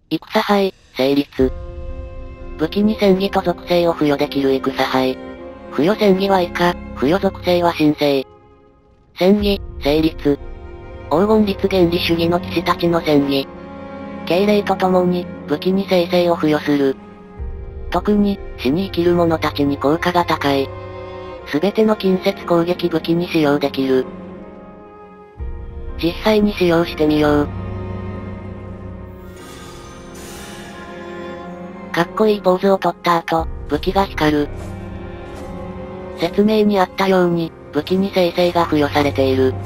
戦牌、成立。武器に戦技と属性を付与できる戦牌。付与戦技は以下、付与属性は神聖。戦技、成立。黄金律原理主義の騎士たちの戦技。敬礼とともに、武器に生成を付与する。特に、死に生きる者たちに効果が高い。すべての近接攻撃武器に使用できる。実際に使用してみよう。かっこいいポーズを取った後、武器が光る。説明にあったように、武器に生成が付与されている。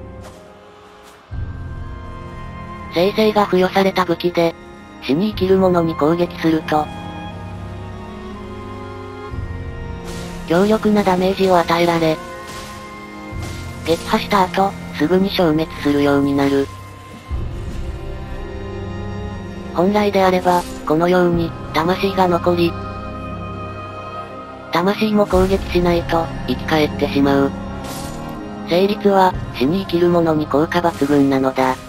生成が付与された武器で、死に生きる者に攻撃すると、強力なダメージを与えられ、撃破した後、すぐに消滅するようになる。本来であれば、このように、魂が残り、魂も攻撃しないと、生き返ってしまう。成立は、死に生きる者に効果抜群なのだ。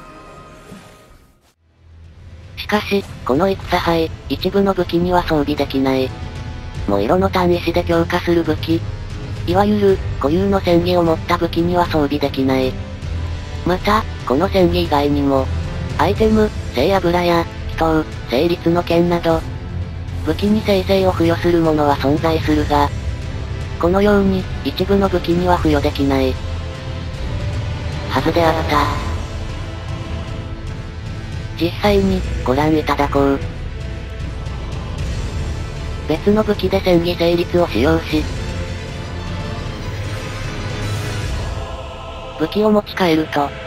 しかし、この戦牌、一部の武器には装備できない。もう色の単石で強化する武器。いわゆる、固有の戦技を持った武器には装備できない。また、この戦技以外にも、アイテム、聖油や、祈祷、成立の剣など、武器に生成を付与するものは存在するが、このように、一部の武器には付与できない。はずであった。実際に、ご覧いただこう。別の武器で戦技成立を使用し、武器を持ち帰ると、さ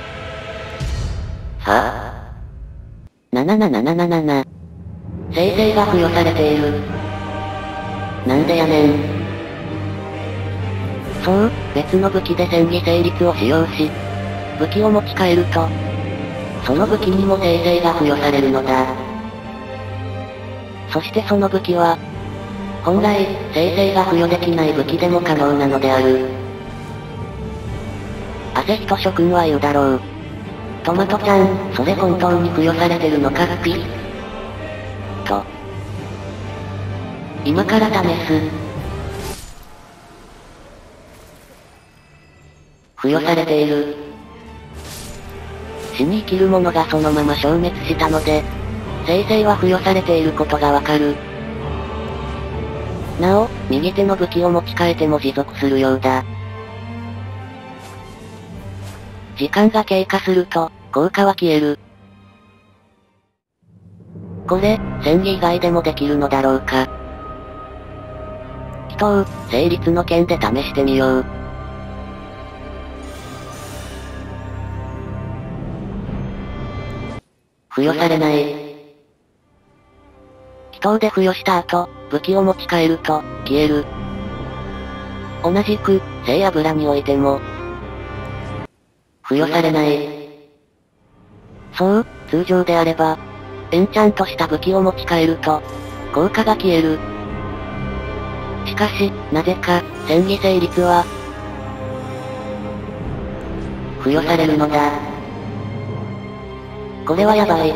あ、7777。生成が付与されている。なんでやねん。そう、別の武器で戦技成立を使用し、武器を持ち帰ると、その武器にも生成が付与されるのだ。そしてその武器は、本来、生成が付与できない武器でも可能なのである。アセヒト諸君は言うだろう。トマトちゃん、それ本当に付与されてるのかっぴと。今から試す。付与されている。死に生きる者がそのまま消滅したので、生成は付与されていることがわかる。なお、右手の武器を持ち替えても持続するようだ。時間が経過すると、効果は消える。これ、戦技以外でもできるのだろうか。祈祷、成立の剣で試してみよう。付与されない。祈祷で付与した後、武器を持ち帰ると、消える。同じく、聖油においても、付与されない。そう、通常であれば、エンチャントした武器を持ち帰ると、効果が消える。しかし、なぜか、戦技成立は、付与されるのだ。これはやばい。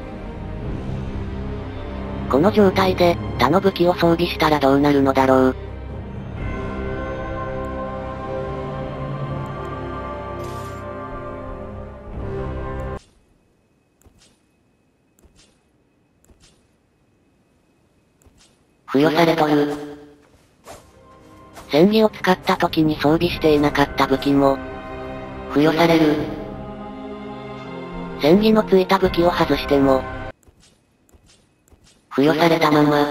この状態で、他の武器を装備したらどうなるのだろう。付与されとる。戦技を使った時に装備していなかった武器も、付与される。戦技のついた武器を外しても、付与されたまま。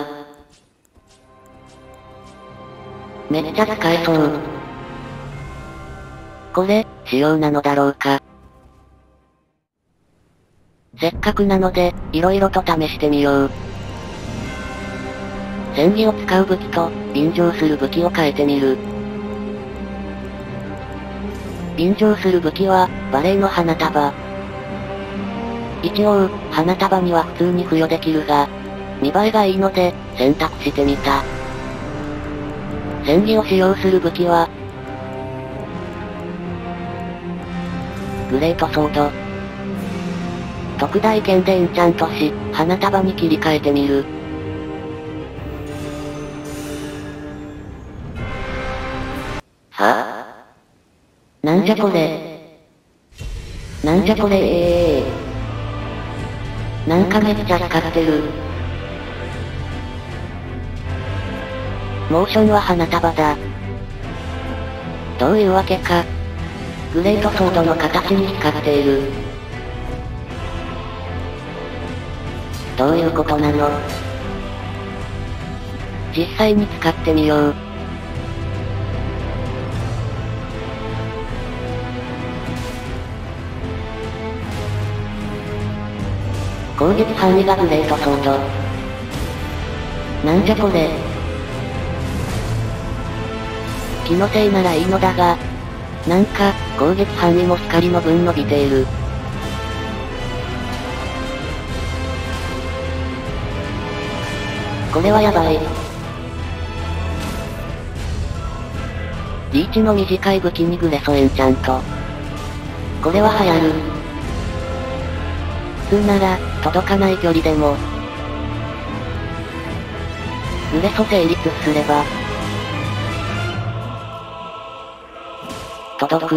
めっちゃ使えそう。これ、仕様なのだろうか。せっかくなので、色々と試してみよう。戦技を使う武器と、便乗する武器を変えてみる。便乗する武器は、バレーの花束。一応、花束には普通に付与できるが、見栄えがいいので、選択してみた。戦技を使用する武器は、グレートソード。 特大剣でエンチャントし、花束に切り替えてみる。はぁ、なんじゃこれ。なんじゃこれなんかめっちゃ光ってる。モーションは花束だ。どういうわけか。グレートソードの形に光っている。どういうことなの？実際に使ってみよう。攻撃範囲がグレートソード。なんじゃこれ。気のせいならいいのだが、なんか、攻撃範囲も光の分伸びている。これはやばい。リーチの短い武器にグレソエンチャント。これは流行る。普通なら、届かない距離でも。グレソ成立すれば。届く。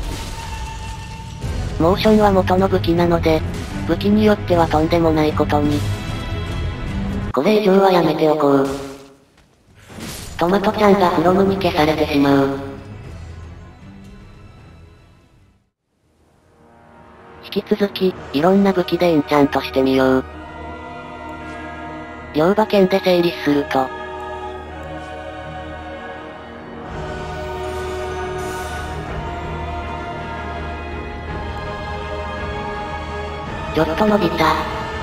モーションは元の武器なので、武器によってはとんでもないことに。これ以上はやめておこう。トマトちゃんがフロムに消されてしまう。引き続き、いろんな武器でエンチャントしてみよう。両刃剣で整理すると。ちょっと伸びた。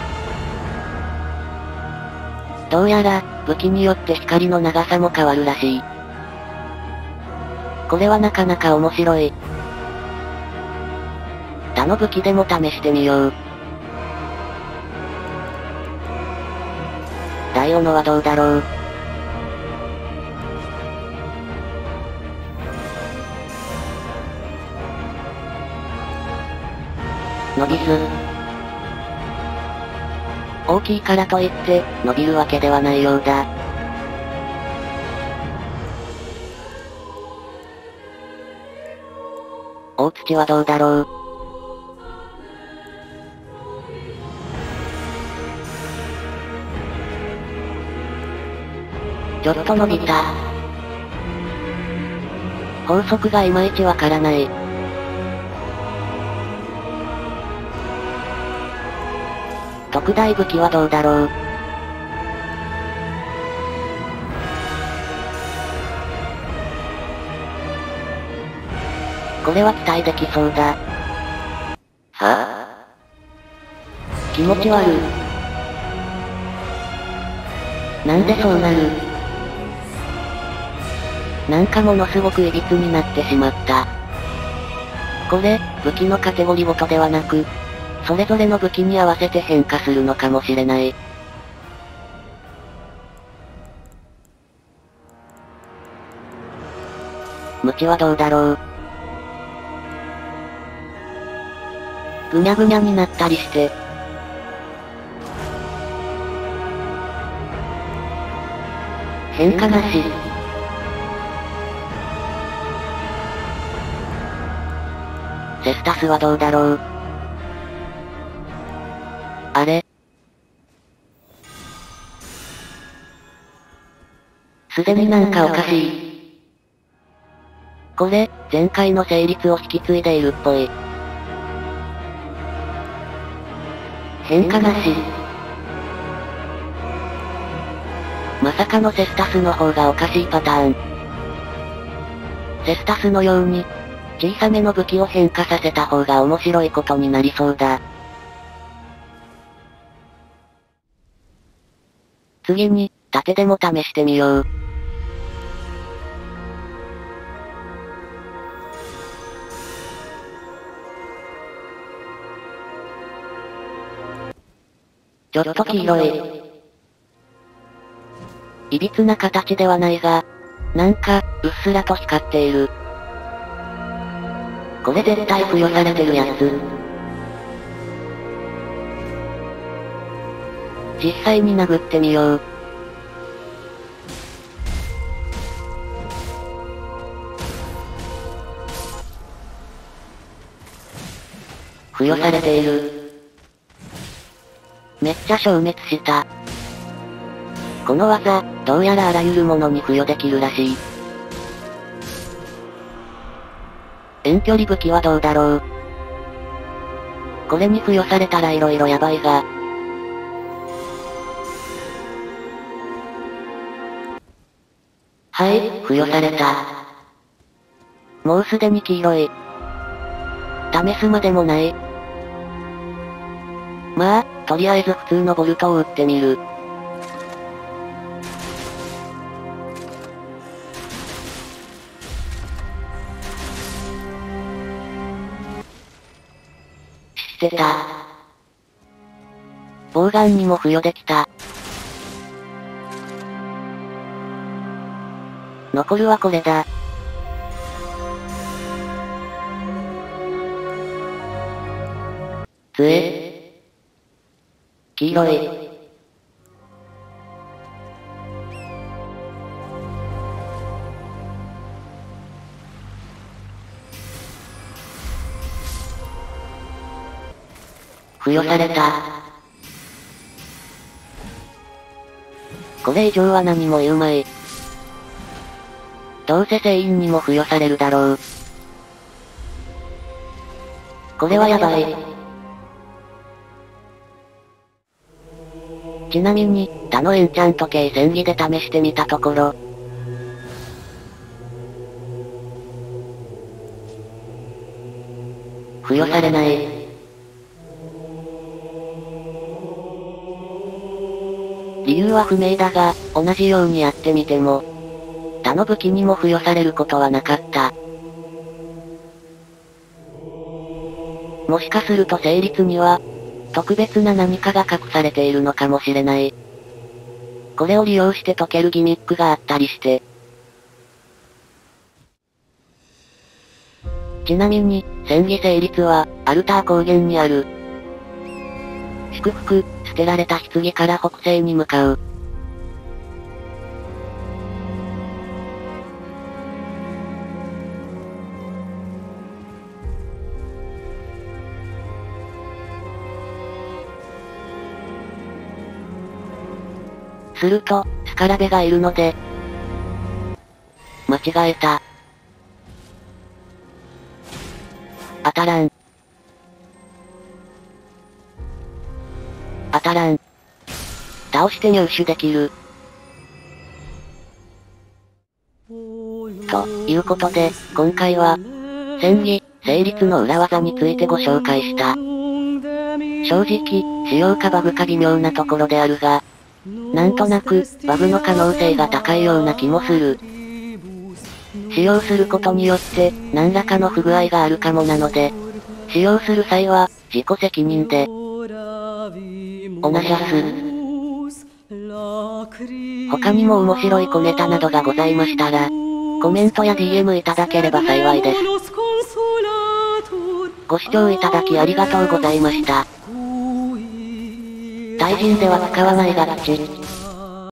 どうやら、武器によって光の長さも変わるらしい。これはなかなか面白い。他の武器でも試してみよう。ダイオノはどうだろう。伸びず。大きいからといって、伸びるわけではないようだ。大土はどうだろう。ちょっと伸びた。法則がいまいちわからない。特大武器はどうだろう。これは期待できそうだ。はぁ、気持ち悪い。なんでそうなる？なんかものすごく歪になってしまった。これ、武器のカテゴリーごとではなく、それぞれの武器に合わせて変化するのかもしれない。ムチはどうだろう。ぐにゃぐにゃになったりして。変化なし。セスタスはどうだろう。あれ？すでになんかおかしい。これ、前回の成立を引き継いでいるっぽい。変化なし。まさかのセスタスの方がおかしいパターン。セスタスのように、小さめの武器を変化させた方が面白いことになりそうだ。次に、盾でも試してみよう。ちょっと黄色い。いびつな形ではないが、なんか、うっすらと光っている。これ絶対付与されてるやつ。 実際に殴ってみよう。付与されている。めっちゃ消滅した。この技、どうやらあらゆるものに付与できるらしい。遠距離武器はどうだろう。これに付与されたら色々やばいが。はい、付与された。もうすでに黄色い。試すまでもない。まあ、とりあえず普通のボルトを撃ってみる。知ってた。ボウガンにも付与できた。残るはこれだ。杖。黄色い。付与された。これ以上は何も言うまい。どうせ全員にも付与されるだろう。これはやばい。ちなみに、他のエンチャント系戦技で試してみたところ、付与されない。理由は不明だが、同じようにやってみても、他の武器にも付与されることはなかった。もしかすると成立には、特別な何かが隠されているのかもしれない。これを利用して解けるギミックがあったりして。ちなみに、戦技成立は、アルター高原にある。祝福、捨てられた棺から北西に向かう。すると、スカラベがいるので、間違えた。当たらん。当たらん。倒して入手できる。ということで、今回は、戦技、成立の裏技についてご紹介した。正直、使用かバグか微妙なところであるが、なんとなく、バグの可能性が高いような気もする。使用することによって、何らかの不具合があるかもなので、使用する際は、自己責任で。おなしゃす。他にも面白い小ネタなどがございましたら、コメントや DM いただければ幸いです。ご視聴いただきありがとうございました。対人では使わないガッチ。